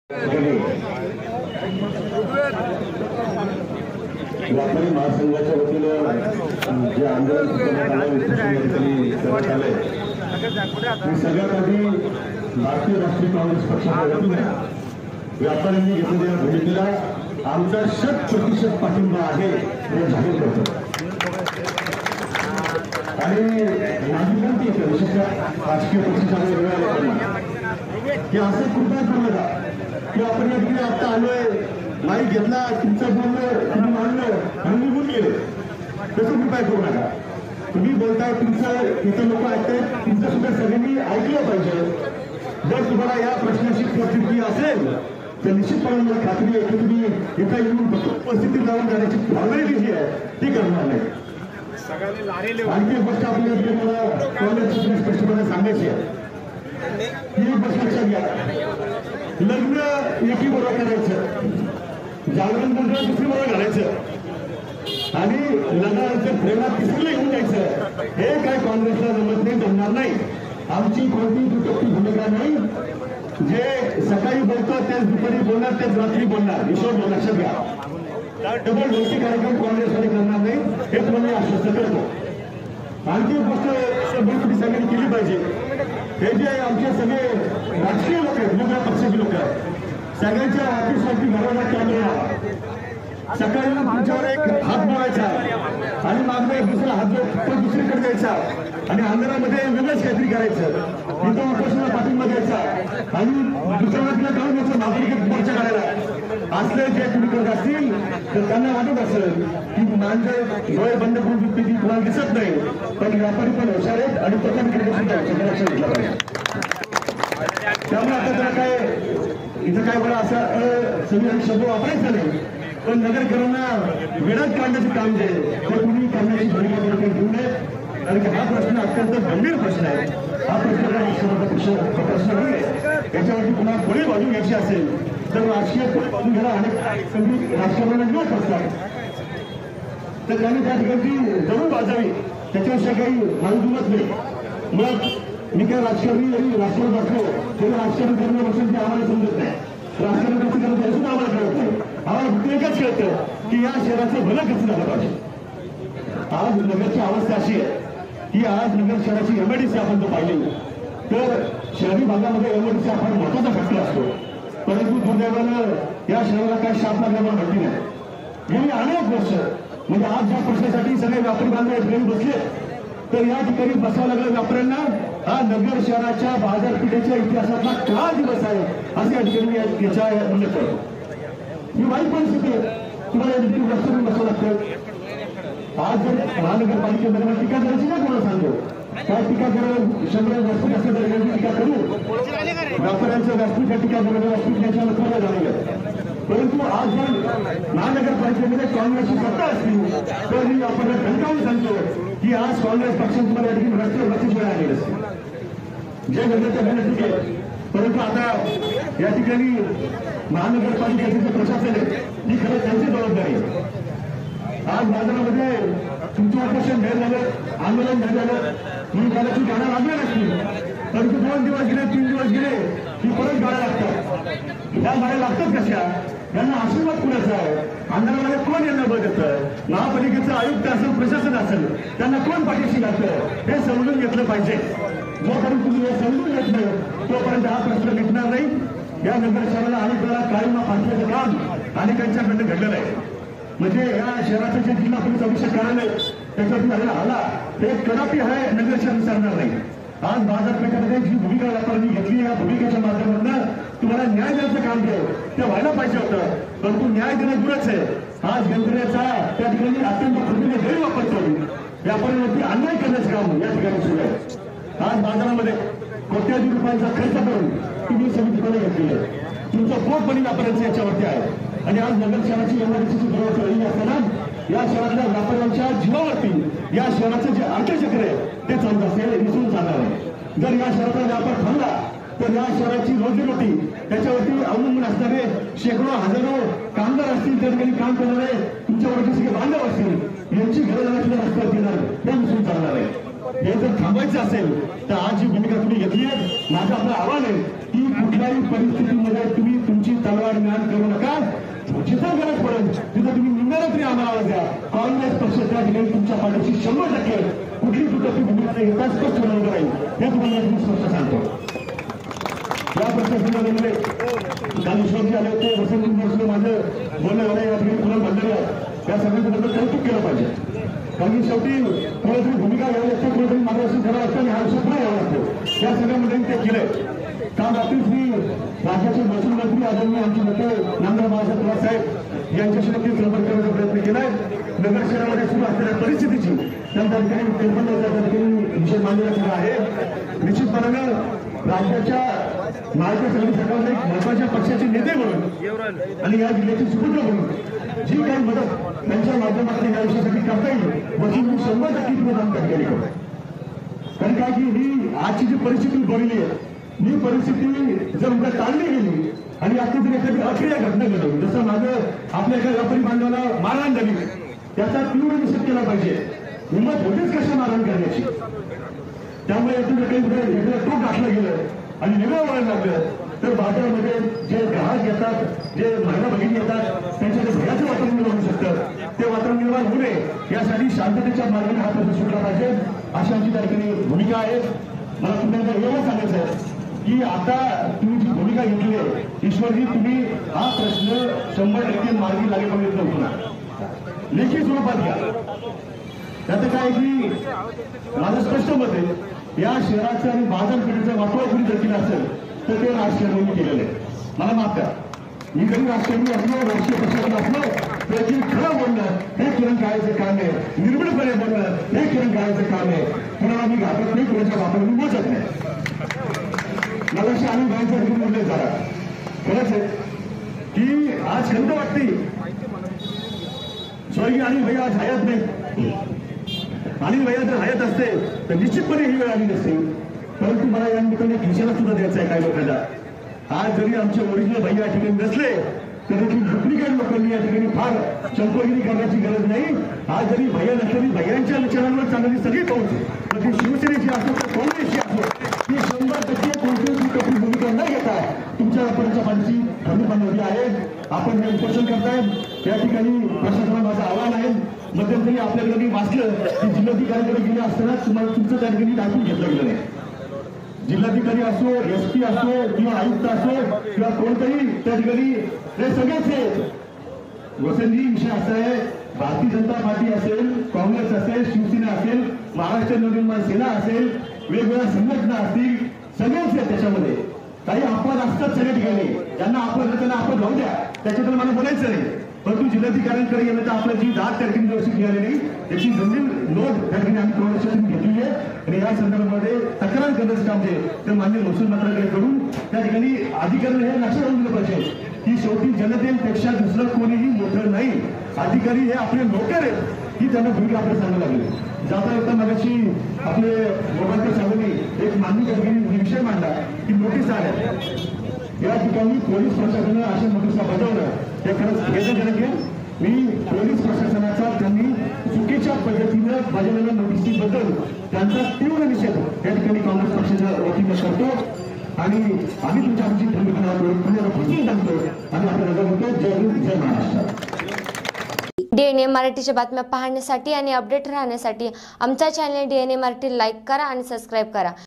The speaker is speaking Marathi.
व्यापारी महासंघाच्या वतीनं जे आंदोलन करण्यात आलंय सगळ्यात आधी भारतीय राष्ट्रीय काँग्रेस पक्षाच्या वतीने व्यापाऱ्यांनी घेतलेल्या भूमिकेला आमचा 100% पाठिंबा आहे हे जाहीर करतो आणि माझी विनंती आहे विशेषतः राजकीय पक्षाच्या की असं कृपया करू नका की आपण या ठिकाणी आता आलोय माईक घेतला तुमचं बोललं तुम्ही मानलं आणि निघून गेले तसं कृपया करू नका तुम्ही बोलताय तुमचं इथं लोक ऐकतायत तुमचं सुद्धा सगळ्यांनी ऐकलं पाहिजे जर तुम्हाला या प्रश्नाची प्रतिक्रिया असेल तर निश्चितपणे मला खात्री आहे की तुम्ही एका येऊन उपस्थिती लावून जाण्याची फॉर्मॅलिटी जी आहे ती करणार नाही आणखी एक गोष्ट आपल्या मला काँग्रेसची स्पष्टपणे सांगायची आहे ही गोष्ट लक्षात घ्या लग्न एकी बरोबर करायचं जागरण मंडळ दुसरी बरोबर घालायचं आणि लग्नाचं प्रेमात तिसरीला येऊन जायचं हे काय काँग्रेसला जमत नाही जमणार नाही आमची कोणती दुटोपी भूमिका नाही जे सकाळी बोलतो तेच दुपारी बोलणार तेच रात्री बोलणार ईश्वर लक्षात घ्या डबल गोष्टी कार्यक्रम काँग्रेसमध्ये करणार नाही हे तुम्हाला आश्वस्त करतो आणखी एक गोष्ट तुम्ही सगळ्यांनी केली पाहिजे हे जे आमचे सगळे राजकीय लोक आहेत वेगवेगळ्या पक्षाचे लोक आहेत सगळ्यांच्या ऑफिसवरती घराला कॅमेरा सकाळी तुमच्यावर एक हात बोलायचा आणि मागणं एक दुसरा हात तो दुसरीकडे द्यायचा आणि अंधारामध्ये वेगळंच काहीतरी करायचं इथं ऑपरेशनला पाठिंबा द्यायचा आणि दुसऱ्या काढून द्यायचं नागरिक मोर्चा काढायला असले जे तुम्ही करत असतील तर त्यांना वाटत असेल की माणसं डोळे बंद करून ती तुम्हाला दिसत नाही पण व्यापारी पण हुशार आहेत आणि त्याच्याकडे सुद्धा लक्ष घेतलं पाहिजे त्यामुळे आता त्याला काय इथं काय बरं असं सगळे शब्द वापरायचं नाही पण नगरकरांना वेळात काढण्याचं काम जे ते कुणी करण्याची भूमिका घेऊ नये कारण की हा प्रश्न अत्यंत गंभीर प्रश्न आहे हा प्रश्न नाही याच्यावरती पुन्हा पुढे बाजू घ्यायची असेल तर राजकीय बाजू घ्यायला अनेक राजकारणाला मिळत असतात तर त्यांनी त्या ठिकाणी जरूर वाजावी त्याच्याविषयी काही माहितीच नाही मग मी काय राजकारणी जरी राजकारण असलो तरी राजकारण करण्यापासून ते आम्हाला समजत नाही राजकारण कसं करत आहे सुद्धा आम्हाला कळत नाही आम्हाला फक्त एकच कळतं की या शहराचं भलं कसं झालं पाहिजे आज नगरची अवस्था अशी आहे की आज नगर शहराची एमआयडीसी आपण जर पाहिली तर शहरी भागामध्ये एमआयडीसी आपण महत्वाचा फटका असतो परंतु दुर्दैवानं या शहराला काय शाप लागल्यामुळे माहिती नाही गेली अनेक वर्ष म्हणजे आज ज्या प्रश्नासाठी सगळे व्यापारी बांधव या ठिकाणी बसले तर या ठिकाणी बसावं लागलं व्यापाऱ्यांना हा नगर शहराच्या बाजारपेठेच्या इतिहासातला काळा दिवस आहे असं या ठिकाणी याचा उल्लेख करतो ही वाईट परिस्थिती आहे तुम्हाला रस्त्यावरून बसावं लागतं आज जर महानगरपालिकेमध्ये टीका करायची ना कोणाला सांगतो काय टीका करून 100 व्यासपीठ असं दर्जाची टीका करू व्यापाऱ्यांचं व्यासपीठ टीका करणं व्यासपीठ याच्या नसल्याला झालेलं परंतु आज जर महानगरपालिकेमध्ये काँग्रेसची सत्ता असतील तर मी आपण ठणकावून सांगतो की आज काँग्रेस पक्षांमध्ये रस्त्यावर बसीच वेळ आलेली असते जे नगरच्या घडत ठीक आहे परंतु आता या ठिकाणी महानगरपालिकेचं जे प्रशासन आहे ही खरं त्यांची जबाबदारी आहे आज बाजारामध्ये तुमचं ऑपरेशन भेट झालं आंदोलन झालं म्हणून कदाचित गाड्या लागल्या नसतील परंतु 2 दिवस गेले 3 दिवस गेले की परत गाड्या लागतात या गाड्या लागतात कशा यांना आशीर्वाद कुणाचा आहे अंधारामध्ये कोण यांना बघत महापालिकेचं आयुक्त असेल प्रशासन असेल त्यांना कोण पाठीशी लागतं हे समजून घेतलं पाहिजे जोपर्यंत तुम्ही हे समजून घेत नाही तोपर्यंत हा प्रश्न मिटणार नाही या नगर शहराला अनेक वेळा काळीमा फासण्याचं काम अनेकांच्याकडनं घडलेलं आहे म्हणजे या शहराचं जे जिल्हा पोलीस अभिषेक कार्यालय त्याच्यातून झालेला हल्ला हे कदापि हा नगर शहर विसरणार नाही आज बाजारपेठेमध्ये जी भूमिका व्यापाऱ्यांनी घेतली या भूमिकेच्या माध्यमातून तुम्हाला न्याय देण्याचं काम केलं ते व्हायला पाहिजे होतं परंतु न्याय देणं दूरच आहे आज यंत्रणेचा त्या ठिकाणी अत्यंत कृतीने गैरवापर करून व्यापाऱ्यांवरती अन्याय करण्याचं काम या ठिकाणी सुरू आहे आज बाजारामध्ये कोट्यावधी रुपयांचा खर्च करून तुम्ही सगळी दुकाने घेतलेली आहे तुमचं पोट पण व्यापाऱ्यांचं याच्यावरती आहे आणि आज नगर शहराची एमआयडीसीची दुरावस्था राहिली असताना या शहरातल्या व्यापाऱ्यांच्या जीवावरती या शहराचं जे अर्थचक्र आहे ते चालत असेल विसरून चालणार आहे जर या शहराचा व्यापार थांबला तर या शहराची रोजीरोटी त्याच्यावरती अवलंबून असणारे शेकडो हजारो कामगार असतील त्या ठिकाणी काम करणारे तुमच्यावरती सगळे बांधव असतील यांची घरं जाण्याची रस्त्यावर येणार हे विसरून चालणार आहे हे जर थांबायचं असेल तर आज जी भूमिका तुम्ही घेतली आहे माझं आपलं आव्हान आहे की कुठल्याही परिस्थितीमध्ये तुम्ही तुमची तिथं तुम्ही निम्म्याला तरी आम्हाला आवाज द्या. काँग्रेस पक्ष त्या ठिकाणी तुमच्या पाठीशी 100% कुठली कुठली भूमिका नाही घेता स्पष्ट उभं राहील. हे तुम्हाला मी स्पष्ट सांगतो. या प्रशासनामध्ये काल ईश्वरजी आले होते, वसंत मोसले माझं बोलणं एवढं या ठिकाणी पुन्हा मंडळी आहे, या सगळ्यांचं बद्दल कौतुक केलं पाहिजे. कारण की शेवटी कोणातरी भूमिका घ्यावी लागते, कोणातरी मार्गदर्शन करावं लागतं आणि हा विषय पुढे यावं लागतो. या सगळ्या मंडळींनी ते केलंय. काल रात्री श्री राज्याचे महसूल मंत्री आदरणीय आमचे नेते नामदार बाळासाहेब थोरात साहेब यांच्याशी नक्कीच संपर्क करण्याचा प्रयत्न केलाय. नगर शहरामध्ये सुरू असलेल्या परिस्थितीची त्या ठिकाणी विषय मांडण्याचा आहे. निश्चितपणानं राज्याच्या महाराष्ट्र समिती सरकारने महत्वाच्या पक्षाचे नेते म्हणून आणि या जिल्ह्याचे सुपुत्र म्हणून जी काही मदत त्यांच्या माध्यमातून या विषयासाठी करता येईल वसूल 100% तुम्ही त्या ठिकाणी करू. कारण काय की ही आजची जी परिस्थिती बनली आहे, ही परिस्थिती जर उद्या टाळली गेली आणि आता जर एखादी अप्रिय घटना घडली, जसं माझं आपल्या एका व्यापारी बांधवाला मारहाण झाली, त्याचा तीव्र निषेध केला पाहिजे. हिंमत होतीच कशा मारहाण करण्याची. त्यामुळे यातून काही एखादं टोक टाकलं गेलं आणि वेगळं वळण लागलं तर बाजारामध्ये जे ग्राहक येतात, जे महिला भगिनी येतात, त्यांच्याकडे भयाचं वातावरण निर्माण होऊ शकतं. ते वातावरण निर्माण होऊ नये यासाठी शांततेच्या मार्गाने हा प्रश्न सुटला पाहिजे, अशी आमची त्या ठिकाणी भूमिका आहे. मला तुम्हाला एवढं सांगायचं आहे की आता तुम्ही जी भूमिका घेतली आहे, ईश्वरजी तुम्ही हा प्रश्न 100% मार्गी लागेपर्यंत नव्हता लेखी स्वरूपात घ्या. त्याचं काय की माझं स्पष्ट मत आहे, या शहराचं आणि बाजारपेठेचं वातावरण जर केलं असेल तर ते राजकारण्यांनी केलेलं आहे. मला माफ करा, मी कधी राजकारणी असलो, राजकीय पक्षातून असलो त्याची खरं बोलणं हे किरण काळाचं काम आहे, निर्भीडपणे बोलणं हे किरण काळाचं काम आहे. कुणाला मी घाबरत नाही, कुणाच्या वापर मी मोजत नाही. मला अशी आणि बाईंचा घेऊन बोलले जरा खरंच आहे की आज खंत वाटते स्वर्गीय आणि भैया आज हयात नाही. आणि भैया जर हयात असते तर निश्चितपणे ही वेळ आली नसते. परंतु मला या निमित्ताने खिशाला सुद्धा द्यायचं आहे काही लोकांना. आज जरी आमचे ओरिजिनल भैया या ठिकाणी नसले तरी डुप्लिकेट लोकांनी या ठिकाणी फार चंकोगिरी करण्याची गरज नाही. आज जरी भैया नसले तरी भैयांच्या विचारांवर चालणारी सगळी पाऊस मग ती शिवसेनेची असो तर काँग्रेसची असो ती 100% कोणतीही कपडी भूमिका न घेता तुमच्या वापराच्या पाठीशी खंबीरपणे आहे. आपण हे उपोषण करताय त्या ठिकाणी प्रशासनाला माझं आव्हान आहे. मध्यंतरी आपल्याकडे मी वाचलं की जिल्हाधिकाऱ्यांकडे गेले असताना तुम्हाला तुमचं त्या ठिकाणी ऐकून घेतलं गेलं नाही. जिल्हाधिकारी असो, SP असो किंवा आयुक्त असो किंवा कोणतरी त्या ठिकाणी हे सगळेच वसंतजी विषय असा आहे, भारतीय जनता पार्टी असेल, काँग्रेस असेल, शिवसेना असेल, महाराष्ट्र नवनिर्माण सेना असेल, वेगवेगळ्या संघटना असतील, सगळेच आहेत त्याच्यामध्ये. काही अपवाद असतात सगळ्या ठिकाणी, ज्यांना अपवाद त्यांना अपवाद राहू द्या, त्याच्याबद्दल मला बोलायचं नाही. परंतु जिल्हाधिकाऱ्यांकडे गेलं तर आपलं जी 10 तारखेला व्यवस्थित मिळाली नाही त्याची गंभीर नोंद त्या ठिकाणी आम्ही प्रशासनातून घेतलेली आहे. आणि या संदर्भामध्ये तक्रार करण्याचं काम जे तर मान्य महसूल मंत्र्यांकडून त्या ठिकाणी अधिकाऱ्यांनी हे लक्षात आणून दिलं पाहिजे की शेवटी जनतेपेक्षा दुसरं कोणीही मोठं नाही. अधिकारी हे आपले नोकर आहेत ही त्यांना भूमिका आपल्याला सांगायला लागली. जाता येता मगाशी आपले मोबाईलच्या सावली एक मान्य त्या ठिकाणी विषय मांडला की नोटीस आल्या. या ठिकाणी पोलीस प्रशासनानं अशा नोटिसा बजावल्या ते खरंच खेदजनक आहे. मी पोलीस प्रशासनाचा त्यांनी चुकीच्या पद्धतीनं बजावलेल्या नोटिसीबद्दल त्यांचा तीव्र निषेध या ठिकाणी काँग्रेस पक्षाच्या वतीनं करतो आणि आम्ही तुमच्या आमची भूमिका पुनरावृत्ती सांगतो आणि आपल्याला म्हणतो जय हिंद जय महाराष्ट्र. DNA मराठीच्या बातम्या पाहण्यासाठी आणि अपडेट राहण्यासाठी आमचा चॅनल DNA मराठी लाईक करा आणि सबस्क्राईब करा.